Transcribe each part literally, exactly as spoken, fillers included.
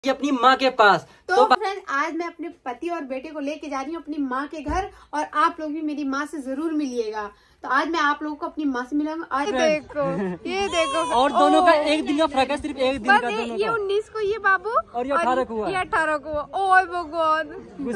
अपनी माँ के पास। तो, तो फ्रेंड आज मैं अपने पति और बेटे को लेके जा रही हूँ अपनी माँ के घर, और आप लोग भी मेरी माँ से जरूर मिलिएगा। तो आज मैं आप लोगों को अपनी माँ से मिलाऊंगा। आज देखो ये देखो और दोनों का एक दिन का फर्क है, सिर्फ एक दिन का दोनों ये उन्नीस को ये बाबू और ये अठारह को हुआ, ये अठारह को हुआ। ओ भगवान,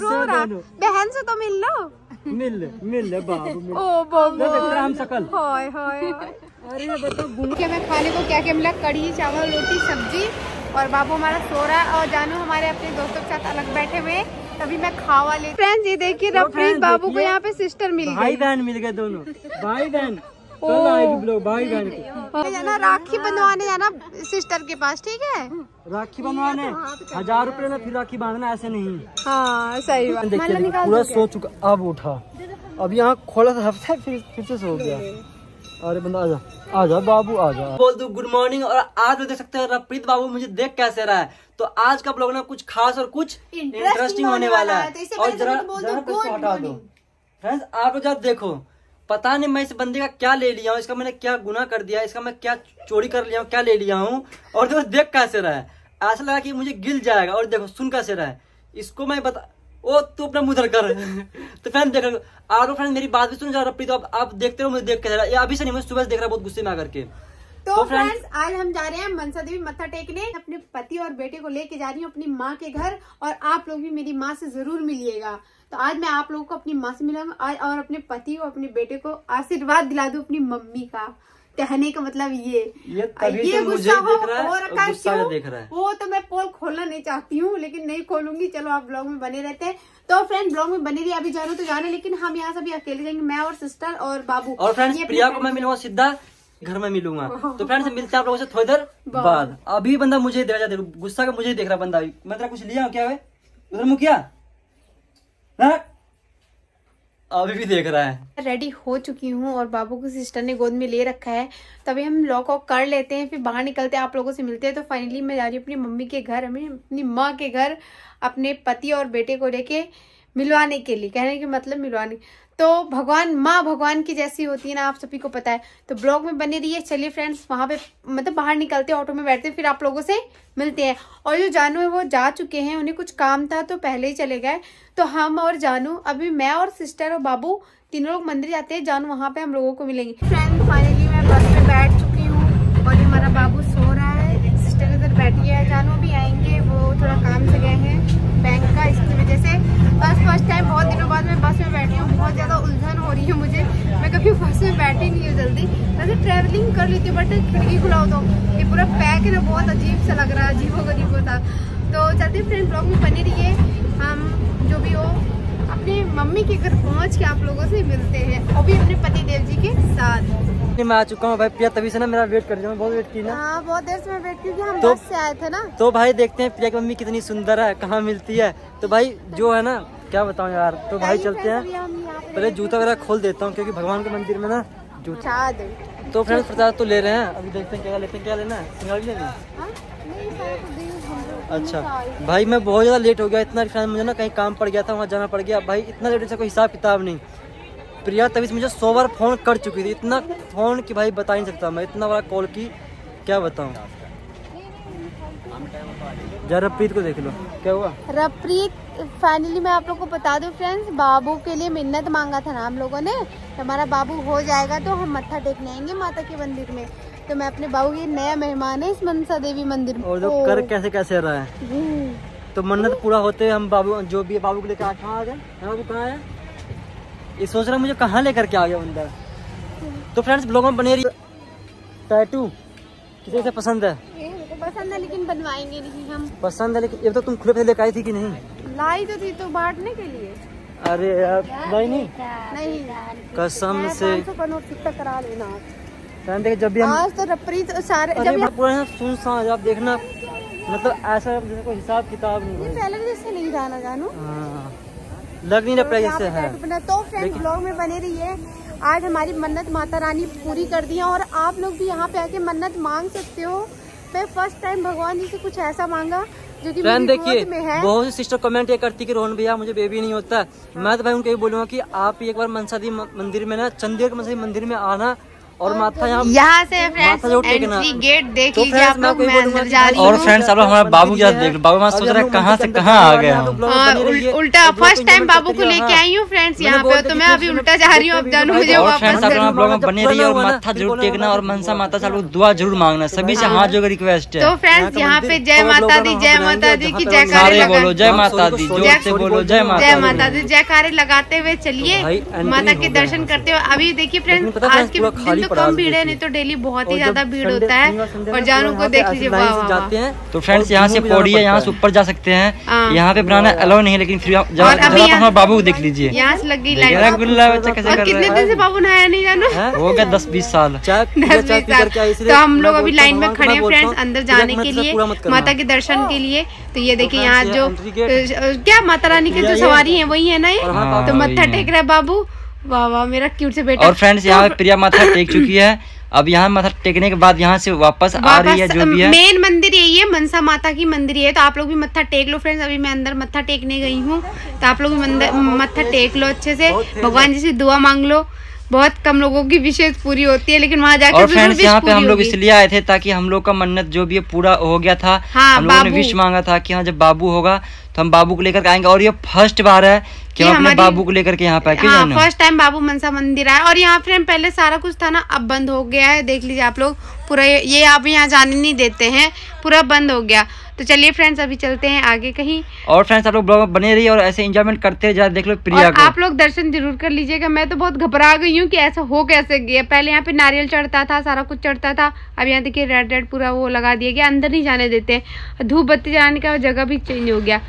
बहन से तो मिल लो, मिल मिल बाबू मिल। ओ भगवान सकल हाय हाय। अरे बताओ क्या मैं खाने को क्या क्या मिला, कढ़ी चावल रोटी सब्जी, और बाबू हमारा सो रहा है और जानू हमारे अपने दोस्तों के साथ अलग बैठे हुए। तभी मैं खावा ले। फ्रेंड्स ये देखिए रफरीत बाबू को यहाँ पे सिस्टर मिल गई, भाई बहन मिल गए दोनों भाई बहन। कल आएगी लोग भाई बहन को जाना राखी बंधवाने जाना सिस्टर के पास, ठीक है? राखी बनवाने हजार रुपए ना, फिर राखी बांधना ऐसे नहीं। हाँ सही बात। देखिए पूरा सो चुका, अब उठा, अब यहाँ खोला था हफ्ता, फिर फिर से सो गया। अरे बंदा आजा आजा बाबू आजा, बोल दो गुड मॉर्निंग। और आज देख सकते हैं रफरीत बाबू मुझे देख कैसे रहा है। तो आज का ब्लॉग ना कुछ खास और कुछ इंटरेस्टिंग होने वाला है। तो और जरा जरा कुछ हटा दो फ्रेंड्स, आप लोग जरा देखो, पता नहीं मैं इस बंदे का क्या ले लिया हूँ, इसका मैंने क्या गुनाह कर दिया, इसका मैं क्या चोरी कर लिया हूँ, क्या ले लिया हूँ। और देखो देख कैसे रहा है, ऐसा लगा कि मुझे गिल जाएगा। और देखो सुन कैसे रहा है, इसको मैं बता, ओ तू अपना मुंह कर। तो फ्रेंड देख रहे आरो फ्रेंड मेरी बात भी सुन जा रहा, तो आप, आप देखते रहो, मुझे देख के रहा, अभी से नहीं, मैं सुबह से देख रहा बहुत गुस्से में आकर के। तो, तो फ्रेंड्स आज हम जा रहे हैं मनसा देवी मत्था टेकने। अपने पति और बेटे को लेके जा रही हूँ अपनी माँ के घर, और आप लोग भी मेरी माँ से जरूर मिलिएगा। तो आज मैं आप लोगों को अपनी माँ से मिलाऊंगा और अपने पति को अपने बेटे को आशीर्वाद दिला दूं अपनी मम्मी का। कहने का मतलब ये ये, तभी ये तो गुस्सा हो देख रहा है, और रखा क्यों देख रहा है वो तो मैं पोल खोलना नहीं चाहती हूँ, लेकिन नहीं खोलूंगी। चलो आप ब्लॉग में बने रहते हैं। तो फ्रेंड ब्लॉग में बने रही, अभी जानो तो जाने, लेकिन हम यहाँ से भी अकेले जाएंगे, मैं और सिस्टर और बाबू। और फ्रेंड्स प्रिया को मैं मिलूंगा सीधा घर में मिलूंगा। तो फ्रेंड्स मिलते हैं आप लोगों से थोड़ी देर बाद। अभी बंदा मुझे देख रहा, गुस्सा का मुझे देख रहा बंदा। मैं तेरा कुछ लिया हूँ क्या है उधर मुँह किया, अभी भी देख रहा है। रेडी हो चुकी हूँ और बाबू को सिस्टर ने गोद में ले रखा है। तभी हम लॉक ऑफ कर लेते हैं, फिर बाहर निकलते हैं, आप लोगों से मिलते हैं। तो फाइनली मैं जा रही हूँ अपनी मम्मी के घर, हमें अपनी माँ के घर, अपने पति और बेटे को लेके मिलवाने के लिए। कहने के मतलब मिलवाने, तो भगवान माँ भगवान की जैसी होती है ना, आप सभी को पता है। तो ब्लॉग में बने रहिए। चलिए फ्रेंड्स वहां पे मतलब बाहर निकलते हैं, ऑटो में बैठते हैं, फिर आप लोगों से मिलते हैं। और जो जानू है वो जा चुके हैं, उन्हें कुछ काम था तो पहले ही चले गए। तो हम और जानू, अभी मैं और सिस्टर और बाबू तीनों लोग मंदिर जाते हैं। जानू वहाँ पे हम लोगों को मिलेंगे। फ्रेंड फाइनली मैं बस में बैठ चुकी हूँ और हमारा बाबू सो रहा है, सिस्टर इधर बैठी है। जानू भी आएंगे, वो थोड़ा काम से गए हैं बैंक का, इसकी वजह से। बस फर्स्ट टाइम बहुत दिनों बाद मैं बस में बैठी हूँ, बहुत ज्यादा उलझन हो रही है मुझे। मैं कभी बस में बैठी नहीं हूँ जल्दी, वैसे ट्रैवलिंग कर लेती हूँ, बट खिड़की खुलाओ तो ये पूरा पैक है ना, बहुत अजीब सा लग रहा है, अजीबो गरीबो था। तो चलते फ्रेंड ब्लॉग में बने रहिए। हम जो भी हो अपने मम्मी के घर पहुँच के आप लोगों से मिलते हैं, और भी अपने पति देव जी के साथ। मैं आ चुका हूँ भाई प्रिया, तभी से ना मेरा वेट कर रही हूँ, बहुत वेट की ना। हाँ बहुत देर से मैं वेट की, हम तो, बस से आए थे ना। तो भाई देखते हैं प्रिया की मम्मी कितनी सुंदर है, कहाँ मिलती है। तो भाई जो है ना क्या बताऊँ यार, तो भाई चलते हैं। पहले जूता वगैरह खोल देता हूँ, क्योंकि भगवान के मंदिर में ना जूता। तो फ्रेंड्स प्रसाद तो ले रहे हैं, अभी देखते हैं क्या लेते हैं, क्या लेना है, सिंगार भी लेना है। अच्छा भाई मैं बहुत ज़्यादा लेट हो गया, इतना फ्रेंड मुझे ना कहीं काम पड़ गया था, वहाँ जाना पड़ गया भाई। इतना लेट से कोई हिसाब किताब नहीं। प्रिया तभी से मुझे सौ बार फोन कर चुकी थी, इतना फोन कि भाई बता नहीं सकता मैं, इतना बड़ा कॉल की क्या बताऊँ। जरा रफरीत को देख लो क्या हुआ। रफरीत फाइनली मैं आप लोग को बता दूं फ्रेंड्स, बाबू के लिए मिन्नत मांगा था ना हम लोगों ने, हमारा बाबू हो जाएगा तो हम मत्था टेकने आएंगे माता के मंदिर में। तो मैं अपने बाबू की नया मेहमान है इस मनसा देवी मंदिर में। और जो कर कैसे कैसे रहा है, तो मन्नत पूरा होते हम बाबू जो भी बाबू को लेकर कहाँ आ गए, बाबू कहाँ आया, ये सोच रहा मुझे कहाँ लेकर के आ गया अंदर। तो फ्रेंड्स ब्लॉग में बने रही। टैटू किसी से पसंद है? पसंद है लेकिन बनवाएंगे नहीं हम। पसंद है लेकिन ये तो तुम खुले लेकर आई थी कि नहीं? लाई तो थी तो बांटने के लिए। अरे यार नहीं नहीं नहीं कसम से करा लेना। देख जब भी हम आज तो रफरीत सारे जब पूरा सुनसान आप देखना, मतलब ऐसा जैसे कोई हिसाब किताब नहीं। पहले जैसे नहीं जाना जानू, लग नहीं रहा जैसे है। तो फ्रेंड ब्लॉग में बने रहिए। आज हमारी मन्नत माता रानी पूरी कर दी है, और आप लोग भी यहाँ पे आके मन्नत मांग सकते हो। मैं फर्स्ट टाइम भगवान जी से कुछ ऐसा मांगा जो कि मेरी गोद में है। बहुत सी सिस्टर कमेंट ये करती कि रोहन भैया मुझे बेबी नहीं होता। मैं तो भाई उनको ये बोलूंगा कि आप एक बार मनसा देवी मंदिर में ना, चंडीगढ़ के मनसा देवी मंदिर में आना, और माथा यहाँ यहाँ से माथा जो टेकना। फ्रेंड्स गेट देख तो लीजिए आप लोग, मैं अंदर जा रही और हूँ। फ्रेंड्स आप लोग हमारे बाबू क्या देख लो, बाबू मैं सोच रहा है कहाँ से कहाँ आ गए हम। हाँ, उल, उल्टा फर्स्ट टाइम बाबू को लेके आई हूँ फ्रेंड्स यहाँ पे, तो मैं अभी उल्टा जा रही हूँ। अब जानू मुझे और वापस फ्रेंड्स आप लोग ब्लॉग में बने रहिए और माथा जरूर टेकना और मनसा माता से आप लोग दुआ जरूर मांगना, सभी से हाथ जोड़ रिक्वेस्ट है। तो फ्रेंड्स यहाँ पे जय माता दी, जय माता दी की जयकारे सारे बोलो लगा, जय माता दी, जोर से बोलो जय जय माता माता दी, जयकारे लगाते हुए चलिए माता के दर्शन करते हुए। अभी देखिए फ्रेंड्स आज के दिन तो कम भीड़ है, नहीं तो डेली बहुत ही ज्यादा भीड़ होता है। और जानू को देख लीजिए, वाह वाह वाह। तो फ्रेंड्स यहाँ से पौड़ी है, यहाँ से ऊपर जा सकते हैं, यहाँ पे बनाना अलाउ नहीं है, लेकिन फिर और अभी हमारे बाबू को देख लीजिए, यहाँ से लग गई देख रहा है गुल्ला बच्चा कैसे और कर कितने रहा दिन से बाबू नहाया नहीं जानू, है, हो गया दस बीस साल। दस बीस साल। तो हम लोग अभी लाइन में खड़े हैं फ्रेंड्स अंदर जाने के लिए, माता के दर्शन के लिए। तो ये देखिए यहाँ जो क्या माता रानी की जो सवारी है वही है ना ये, तो मत्था टेक रहा है बाबू, वाह वाह मेरा क्यूट से बेटा। और फ्रेंड्स यहाँ पे प्रिया माथा टेक चुकी है, अब यहाँ माथा टेकने के बाद यहाँ से वापस आ रही है, जो भी है मेन मंदिर यही है, मनसा माता की मंदिर है। तो आप लोग भी मत्था टेक लो फ्रेंड्स, अभी मैं अंदर मत्था टेकने गई हूँ, तो आप लोग भी मंदिर मत्था टेक लो अच्छे से, भगवान जी से दुआ मांग लो। बहुत कम लोगों की विशेष पूरी होती है, लेकिन वहाँ जाकर और फ्रेंड्स यहाँ पे हम लोग इसलिए आए थे ताकि हम लोग का मन्नत जो भी है पूरा हो गया था। हाँ, हम लोगों ने विश मांगा था कि हाँ जब बाबू होगा तो हम बाबू को लेकर आएंगे, और ये फर्स्ट बार है कि हम अपने बाबू को लेकर के यहाँ पे आए। हाँ, फर्स्ट टाइम बाबू मनसा मंदिर आया। और यहाँ फ्रेंड पहले सारा कुछ था ना, अब बंद हो गया है, देख लीजिए आप लोग पूरा, ये आप यहाँ जाने नहीं देते हैं, पूरा बंद हो गया। तो चलिए फ्रेंड्स अभी चलते हैं आगे कहीं। और फ्रेंड्स आप लोग ब्लॉग में बने रहिए और ऐसे एंजॉयमेंट करते रहिए। देख लो प्रिया को, आप लोग दर्शन जरूर कर लीजिएगा। मैं तो बहुत घबरा गई हूँ कि ऐसा हो कैसे गया। पहले यहाँ पे नारियल चढ़ता था, सारा कुछ चढ़ता था, अब यहाँ देखिए रेड रेड पूरा वो लगा दिया गया, अंदर नहीं जाने देते। धूप बत्ती जलाने का जगह भी चेंज हो गया।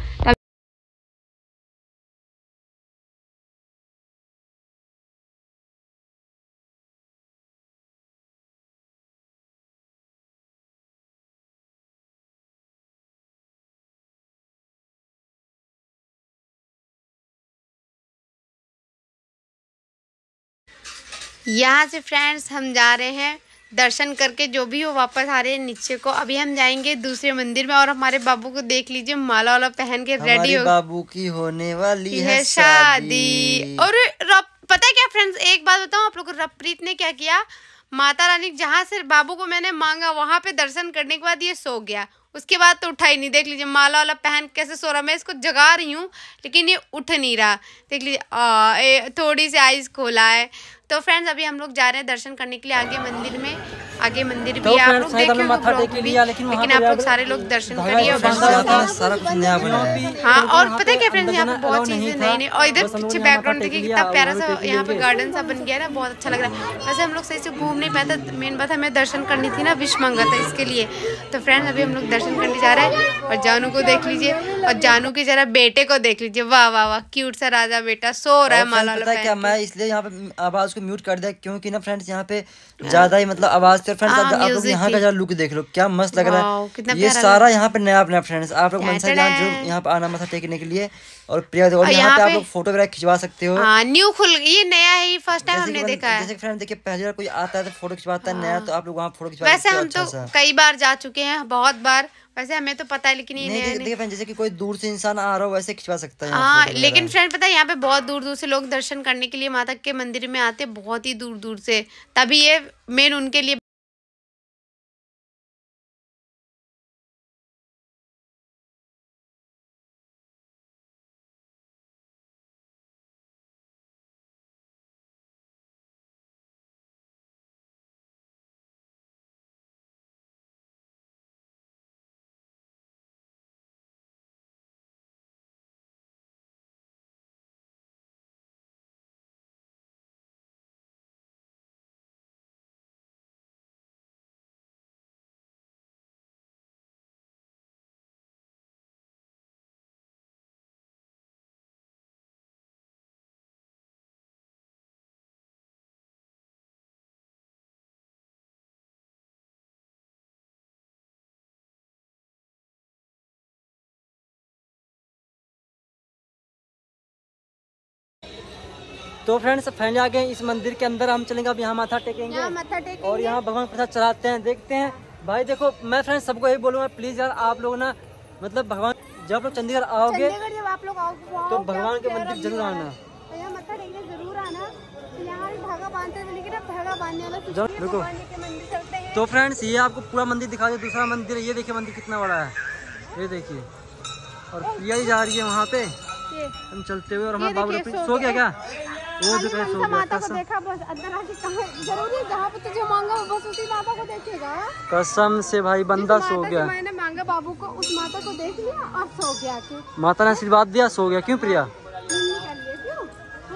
यहाँ से फ्रेंड्स हम जा रहे हैं दर्शन करके, जो भी हो वापस आ रहे हैं नीचे को। अभी हम जाएंगे दूसरे मंदिर में। और हमारे बाबू को देख लीजिए, माला वाला पहन के रेडी हो, बाबू की होने वाली है शादी। और पता है क्या फ्रेंड्स, एक बात बताऊँ आप लोग को, रवप्रीत ने क्या किया, माता रानी जहाँ से बाबू को मैंने मांगा वहां पे दर्शन करने के बाद ये सो गया, उसके बाद तो उठा ही नहीं। देख लीजिए माला वाला पहन कैसे सो रहा, मैं इसको जगा रही हूँ लेकिन ये उठ नहीं रहा। देख लीजिए थोड़ी सी आइज खोला है। तो फ्रेंड्स अभी हम लोग जा रहे हैं दर्शन करने के लिए आगे मंदिर में। आगे मंदिर भी आप लोग देखिए, लेकिन आप लोग सारे लोग दर्शन करिए। हाँ, और पता है क्या फ्रेंड्स, यहाँ पे बहुत चीजें नई नई, और इधर पीछे बैकग्राउंड देखिए कितना प्यारा सा यहाँ पे गार्डन सा बन गया ना, बहुत अच्छा लग रहा है। वैसे हम लोग सही से घूम नहीं पाए थे, मेन बात हमें दर्शन करनी थी ना, विश मांगा था इसके लिए। तो फ्रेंड्स अभी हम लोग दर्शन करने जा रहे हैं। और जानू को देख लीजिए, और जानू के जरा बेटे को देख लीजिए, वाह वाह वाह, क्यूट सा राजा बेटा सो रहा है माला वाला। क्या मैं इसलिए यहाँ पे आवाज को म्यूट कर दिया क्योंकि ना फ्रेंड्स यहाँ पे ज्यादा ही मतलब आवाज थी। फ्रेंड्स आप लोग यहाँ का जरा लुक देख लो, क्या मस्त लग रहा है। ये सारा यहाँ पे नया अपना फ्रेंड्स, आप लोग मनसा यहाँ जो यहाँ पे आना मथा टेकने के लिए, और प्रिया और यहाँ पे आप लोग फोटो वगैरह खिंचवा सकते हो। न्यू खुल, ये नया है, फर्स्ट टाइम हमने देखा है। जैसे फ्रेंड देखिए पहली बार कोई आता है तो फोटो खिंचवाता है नया, तो आप लोग वहाँ फोटो खिंचवा। वैसे हम तो कई बार जा चुके हैं, बहुत बार, वैसे हमें तो पता है, लेकिन ये नहीं देखिए फ्रेंड जैसे कि कोई दूर से इंसान आ रहा हो वैसे खिंचवा सकता है। हाँ, लेकिन फ्रेंड पता है यहाँ पे बहुत दूर दूर से लोग दर्शन करने के लिए माता के मंदिर में आते, बहुत ही दूर दूर से, तभी ये मेन उनके लिए। तो फ्रेंड्स फाइनली आ गए इस मंदिर के अंदर, हम चलेंगे अब यहाँ माथा टेकेंगे, यहाँ माथा टेकेंगे और यहाँ भगवान प्रसाद चढ़ाते हैं, देखते हैं। भाई देखो मैं फ्रेंड्स सबको यही बोलूँगा, प्लीज यार आप लोग ना मतलब भगवान जब लोग चंडीगढ़ आओगे जब आप लोग आओगे तो भगवान के मंदिर जरूर आना। तो यहाँ मत्था टेकने जरूर आना। यहाँ भी धागा बांधते हैं, लेकिन अब धागा बांधने वाला कुछ जाओ, नहीं है। रुको। भगवान जी के मंदिर चलते हैं। तो फ्रेंड्स ये आपको पूरा मंदिर दिखा दे। दूसरा मंदिर, ये देखिए मंदिर कितना बड़ा है, ये देखिए। और प्रिया ही जा रही है वहाँ पे, ये हम चलते हुए। और हमारा ये बाबू देखिए, सो, सो सो गया गया। क्या? वो भी खाली कैसे सो मनसा गया? माता को कसम देखा बस, अंदर आके कहाँ जरूरी है, जहाँ पे तुझे मांगा वो बस उसी माता को देखेगा। कसम से भाई बंदा जिस सो माता गया। से मैंने मांगा बाबू को, उस माता को देख लिया और सो गया आके। माता ने आशीर्वाद दिया, सो गया। क्यों प्रिया? नहीं कर लिए क्यों?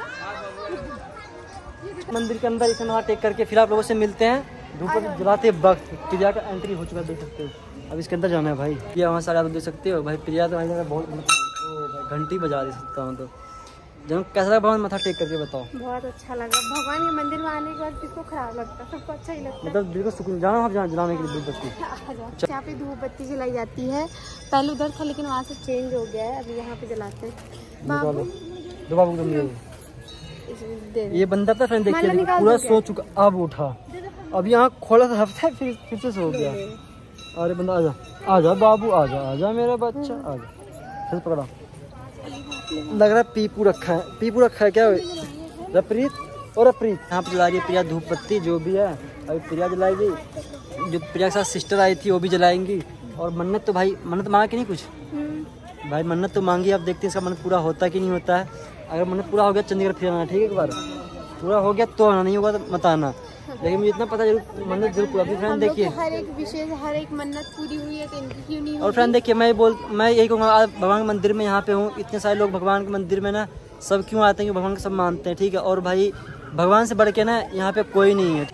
मंदिर के अंदर इसे वहाँ टेक करके फिर आप लोगों से मिलते हैं। धूप जलाते वक्त प्रिया का एंट्री हो चुका है, देख सकते हो। अब इसके अंदर जाना है भाई। प्रिया वहाँ से आगे देख सकते हो भाई। प्रिया तो भाई बहुत मतलब घंटी बजा दे सकता हूँ। तो जब कैसा लगा भगवान मथा टेक करके बताओ। बहुत अच्छा लगा। भगवान के मंदिर में आने के बाद किसको खराब लगता है? सबको अच्छा ही लगता है। मतलब दिल को सुकून। जाना आप जलाने के लिए धूप बत्ती। यहाँ पे धूप बत्ती जलाई जाती है। पहले उधर था लेकिन वहाँ से चेंज हो गया है, अभी यहाँ पे जलाते हैं। बाबू दो बाबू तुम ये दे ये बंदा था फ्रेंड, देखिए देखिए, पूरा सो चुका, अब उठा। अब यहाँ खोला था हफ्ता, फिर फिर से सो गया। अरे बंदा आजा आजा बाबू, आजा आजा मेरा बच्चा, आजा। फिर पकड़ा, लग रहा है पीपू रखा है। पीपू रखा है क्या? रप्रीत और रप्रीत यहाँ पे जला रही है प्रिया धूप बत्ती, जो भी है। अभी प्रिया जलाएगी, जो प्रिया के साथ सिस्टर आई थी वो भी जलाएंगी। और मन्नत तो भाई, मन्नत मांगा कि नहीं कुछ? भाई मन्नत तो मांगी, आप देखते हैं इसका मन्नत पूरा होता है कि नहीं होता है। अगर मन्नत पूरा हो गया चंडीगढ़ फिर आना, ठीक है? एक बार पूरा हो गया तो आना, नहीं होगा तो मत आना। लेकिन मुझे इतना पता जरूर मन्नत जरूर पूरा। फ्रेंड देखिए, हर एक विशेष, हर एक मन्नत पूरी हुई है तो इनकी क्यों नहीं हुई? और फ्रेंड देखिए, मैं बोल मैं यही कहूँगा, आज भगवान के मंदिर में यहाँ पे हूँ। इतने सारे लोग भगवान के मंदिर में ना सब क्यों आते हैं कि भगवान को सब मानते हैं, ठीक है? और भाई भगवान से बढ़ के ना यहाँ पे कोई नहीं है।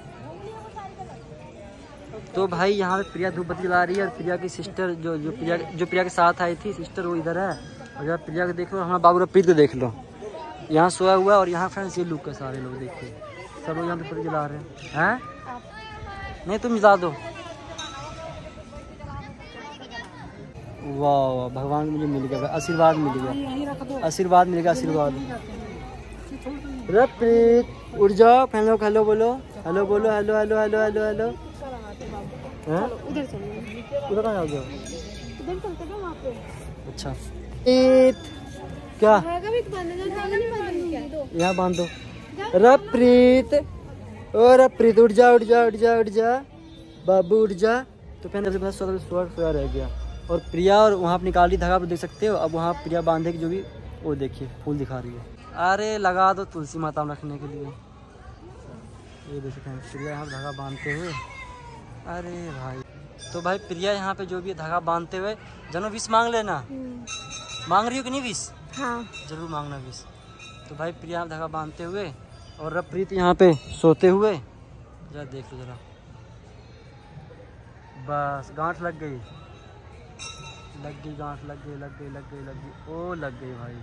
तो भाई यहाँ पे प्रिया धूप बत्ती जला रही है। और प्रिया की सिस्टर जो जो प्रिया जो प्रिया के साथ आई थी सिस्टर, वो इधर है। और जब प्रिया को देख लो, हमारा बाबू रप्रीत को देख लो, यहाँ सोया हुआ है। और यहाँ फ्रेंड्स ये लुक है, सारे लोग देखिए, सब लोग यहाँ पे बत्ती जला रहे हैं। हैं? नहीं तुम जला दो। वाह वाह, भगवान मुझे मिल गया, आशीर्वाद मिल गया, आशीर्वाद मिल गया, आशीर्वाद। रप्रीत उठ जाओ, हेलो हेलो बोलो, हेलो बोलो, hello hello hello hello hello. उधर चलिए, उधर कहाँ जाओगे? उधर चलते ना वहाँ पे। अच्छा क्या धागा भी तो बांधना, धागा नहीं बांधना, यहाँ बांध दो। रप्रीत ओ रप्रीत उठ जा, उठ जा, उठ जा, उठ जा बाबू, उठ जा। तो फिर सोया रह गया। और प्रिया और वहाँ पे निकाली धागा, आप देख सकते हो। अब वहाँ प्रिया बांधे की जो भी, वो देखिए फूल दिखा रही है। अरे लगा दो तुलसी माता में रखने के लिए। ये देख सकते हैं प्रिया यहाँ धागा बांधते हुए। अरे भाई, तो भाई प्रिया यहाँ पे जो भी धागा बांधते हुए, जनो विष मांग लेना। मांग रही हो कि नहीं विष? हाँ जरूर मांगना विष। तो भाई प्रिया धागा बांधते हुए और रप्रीत यहाँ पे सोते हुए, जरा देख लो जरा। बस गांठ लग गई, लग गई गांठ, लग गई लग गई लग गई लग गई ओ लग गई भाई।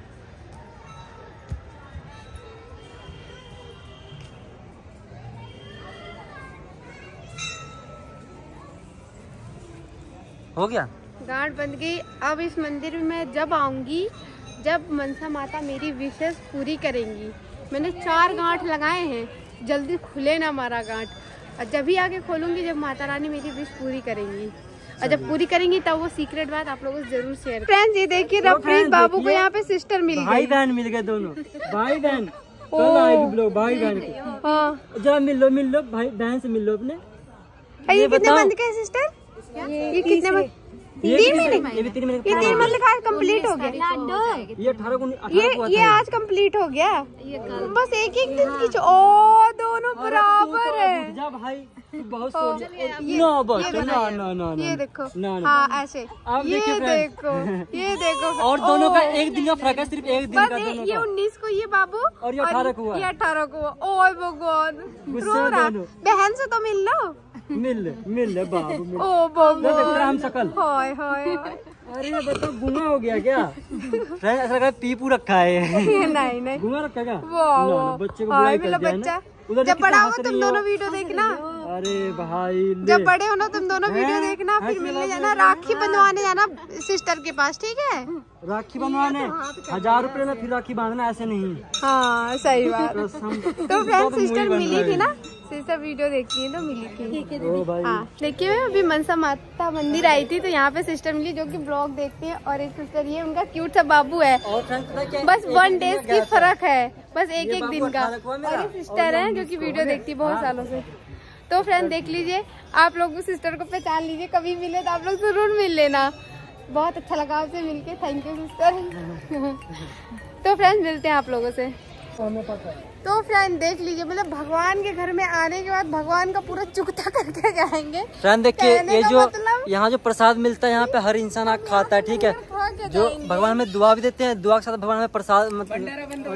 हो गया, गांठ बंध गई। अब इस मंदिर में मैं जब आऊंगी, जब मनसा माता मेरी विशेष पूरी करेंगी। मैंने चार गांठ लगाए हैं, जल्दी खुले ना हमारा गांठ। और जब भी आके खोलूंगी जब माता रानी मेरी विश पूरी करेंगी। और जब पूरी करेंगी तब वो सीक्रेट बात आप लोगों से जरूर शेयर। फ्रेंड्स ये देखिए, रप्रीत बाबू को यहाँ पे सिस्टर मिल गई। भाई बहन मिल गए दोनों, भाई बहन। कल आएगी लोग भाई बहन को। हाँ जरा मिल लो, मिल लो भाई बहन से मिल लो अपने। ये कितने मंथ का है सिस्टर? ये कितने मंथ? तीन महीने। ये भी तीन महीने ये तीन मंथ लिखा है, कंप्लीट हो गया। ये अठारह को ये ये आज कंप्लीट हो गया। बस एक एक दिन की। ओ दोनों बराबर है। जा भाई, बहुत सो ना बस ना ना ना ये देखो, ना ना। हाँ ऐसे, आप ये देखिए देखो, ये देखो। और दोनों का एक दिन का फर्क है, सिर्फ एक दिन बस का दोनों ये का। उन्नीस को ये बाबू और ये अठारह को हुआ। ये अठारह को हुआ। ओए भगवान, गुस्से रो रहा। दोनों। बहन से तो मिल लो। मिल ले मिल ले बाबू मिल। ओ भगवान, राम सकल। हाय हाय। अरे ये बताओ गुंगा हो गया क्या? फ्रेंड ऐसा लगा पीपू रखा है। नहीं नहीं, गुंगा रखा क्या? वाह ना, ना, बच्चे को हाय बुराई मेरा कर दिया बच्चा। ना। उधर जब कितना बड़ा हो हंस तुम रही दोनों वीडियो देखना। अरे भाई ले। जब बड़े हो ना तुम दोनों वीडियो देखना, फिर हंस मिलने लगा जाना, दिया। राखी बंधवाने जाना सिस्टर के पास, ठीक है? राखी बनवाने हजार रुपए में फिर राखी बांधना, ऐसे नहीं। हाँ सही बात। कसम। तो फ्रेंड सिस्टर मिली थी ना, सिस्टर वीडियो देखती है तो मिली थी। ओ भाई हाँ देखिए, मैं अभी मनसा माता मंदिर आई थी तो यहाँ पे सिस्टर मिली जो कि ब्लॉग देखती है। और एक सिस्टर ये उनका क्यूट सा बाबू है, और फ्रेंड्स पता है क्या, बस एक- वन एक दिन डेज में की गया था। फर्क है, बस एक ये एक बाबू दिन का। अठारह को है मेरा, और ये सिस्टर और है ये जो कि इसको वीडियो है। देखती है बहुत हाँ। सालों से। तो फ्रेंड देख लीजिए, आप लोग उस सिस्टर को पहचान लीजिए, कभी मिले तो आप लोग जरूर मिल लेना। बहुत अच्छा लगा आपसे मिलके, थैंक यू सिस्टर। तो फ्रेंड मिलते हैं आप लोगों से। तो फ्रेंड देख लीजिए, मतलब भगवान के घर में आने के बाद भगवान का पूरा चुकता करके जाएंगे। फ्रेंड देखिए, कहने ये का जो मतलब- यहाँ जो प्रसाद मिलता है यहाँ पे हर इंसान आके खाता है, ठीक है। खा के जो जाएंगे। भगवान में दुआ भी देते हैं, दुआ के साथ भगवान में प्रसाद मतलब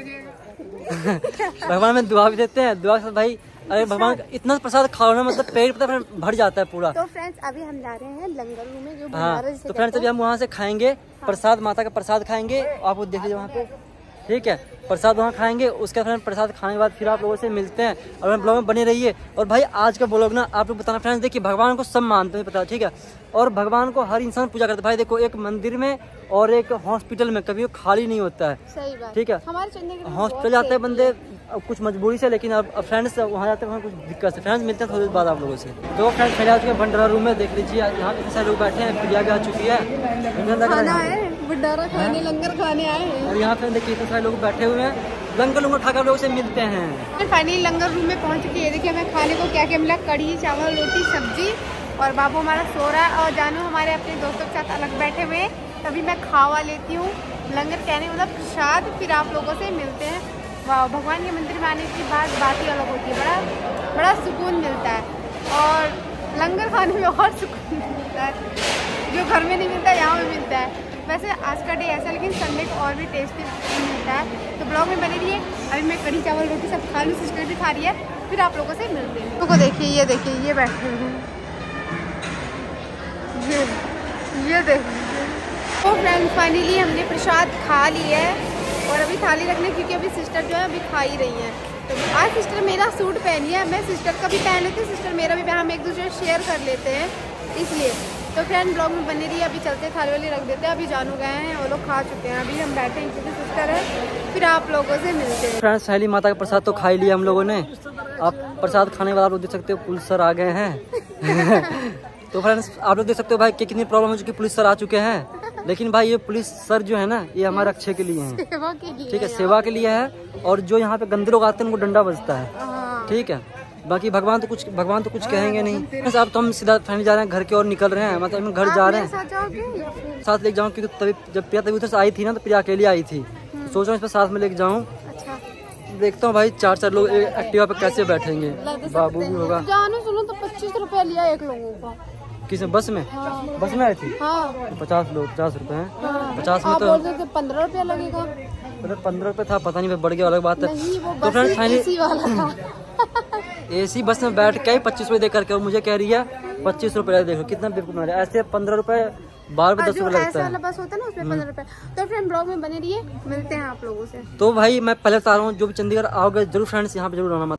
भगवान में दुआ भी देते हैं, दुआ के साथ भाई अरे भगवान का इतना प्रसाद खाओ ना, मतलब पेट पता है भर जाता है पूरा। तो फ्रेंड्स अभी हम जा रहे हैं लंगर रूम में, जो हाँ भंडारा जिसे तो फ्रेंड्स कहते अभी हम वहाँ से खाएंगे प्रसाद, माता का प्रसाद खाएंगे, आपको देख लीजिए वहाँ पे, ठीक है। प्रसाद वहाँ खाएंगे, उसके बाद प्रसाद खाने के बाद फिर आप लोगों से मिलते हैं। और ब्लॉग में बने रहिए। और भाई आज का ब्लॉग ना आप लोग बताना फ्रेंड्स, देखिए भगवान को सब मानते हैं पता है, ठीक है। और भगवान को हर इंसान पूजा करता है भाई। देखो एक मंदिर में और एक हॉस्पिटल में कभी वो खाली नहीं होता है, हैं। सही बात, ठीक है। हमारे चंडीगढ़ में हॉस्पिटल बहुत जाते हैं safety बंदे है। अब कुछ मजबूरी से, लेकिन अब फ्रेंड्स वहाँ जाते हैं वहाँ कुछ दिक्कत से। फ्रेंड्स मिलते हैं थोड़ी देर बाद आप लोगों से। तो फ्रेंड्स मेरे आ चुके हैं भंडारा रूम में, देख लीजिए यहाँ पे सारे लोग बैठे हैं, प्रिया भी आ चुकी है, खाना है, भंडारा खाने, लंगर खाने आए हैं। और यहाँ पे देखिए इतने सारे लोग बैठे हुए हैं, लंगर लंगर खाकर लोगों से मिलते हैं। फाइनली लंगर रूम में पहुंच चुकी है। देखिए हमें खाने को क्या क्या मिला, कढ़ी चावल रोटी सब्जी। और बाबू हमारा सो रहा है और जानू हमारे अपने दोस्तों के साथ अलग बैठे हुए हैं। तभी मैं खावा लेती हूँ लंगर कहने मतलब प्रसाद, फिर आप लोगों से मिलते हैं। वाह, भगवान के मंदिर में आने की बात बात ही अलग होती है, बड़ा बड़ा सुकून मिलता है। और लंगर खाने में और सुकून मिलता है, जो घर में नहीं मिलता यहाँ में मिलता है। वैसे आज का डे ऐसा, लेकिन संडे को और भी टेस्टी मिलता है। तो ब्लॉग में बने रहिए। अभी मैं कढ़ी चावल रोटी सब खा लूँ, सिस्टर भी खा रही है, फिर आप लोगों से मिलते हैं। तो देखिए, ये देखिए ये बैठे हैं, ये ये देखिए। तो फ्रेंड्स फाइनली हमने प्रसाद खा लिया है और अभी थाली रखने, क्योंकि अभी सिस्टर जो है अभी खा ही रही हैं। तो आज सिस्टर मेरा सूट पहनी है, मैं सिस्टर का भी पहन लेती हूँ, सिस्टर मेरा भी पहन, हम एक दूसरे शेयर कर लेते हैं इसलिए। तो फ्रेंड ब्लॉग में बने रही, अभी चलते थाली वाली रख देते हैं। अभी जानू गए हैं, वो लोग खा चुके हैं, अभी हम बैठे हैं क्योंकि सिस्टर है, फिर आप लोगों से मिलते हैं। फ्रेंड्स पहली माता का प्रसाद तो खा ही लिया हम लोगों ने। आप प्रसाद खाने के बाद आप लोग देख सकते हो पुलिस सर आ गए हैं। तो फ्रेंड्स आप लोग देख सकते हो भाई कि कितनी प्रॉब्लम हो चुकी, पुलिस सर आ चुके हैं। लेकिन भाई ये पुलिस सर जो है ना, ये हमारे अच्छे के लिए हैं, सेवा के लिए, ठीक है, सेवा के लिए है। और जो यहाँ पे गंदे लोग आते हैं उनको डंडा बजता है, हाँ। ठीक है। बाकी भगवान तो कुछ भगवान तो कुछ कहेंगे नहीं। बस अब तो हम सीधा फैमिली जा रहे हैं, घर की ओर निकल रहे हैं, मतलब हम घर जा रहे हैं। साथ जाओगे या फिर? साथ लेके जाऊँ क्योंकि तभी जब प्रिया तभी उधर से आई थी ना, तो प्रिया अकेली आई थी, तो सोच रहा हूँ इसमें साथ में लेके जाऊँ। अच्छा, देखता हूँ भाई चार चार लोग एक एक्टिवा पे कैसे बैठेंगे, बाबू भी होगा। जानू सुनो तो पच्चीस रुपया लिया एक लोगों का। किस बस में? हाँ। बस में आई थी हाँ, तो पचास लोग पचास रुपए हैं। हाँ। पचास में आप तो बोल रहे थे पंद्रह रुपया लगेगा। मतलब पंद्रह रुपए था, पता नहीं बढ़ गया, अलग बात है। नहीं, वो तो बस फ्रेंड्स फाइनली एसी वाला था। एसी बस में बैठ के पच्चीस रुपए दे करके और मुझे कह रही है पच्चीस रुपए। देखो कितना बेवकूफ बना रहा है, ऐसे पंद्रह रुपए बारह रुपए दस जो रुपए ऐसा लगता वाला है। बस होता है ना, उसमें पंद्रह रुपए। तो फ्रेंड ब्लॉग में बने रहिए, मिलते हैं आप लोगों से। तो भाई मैं पहले बता रहा हूँ, जो भी चंडीगढ़ आओगे जरूर फ्रेंड्स यहाँ पे जरूर आना मत।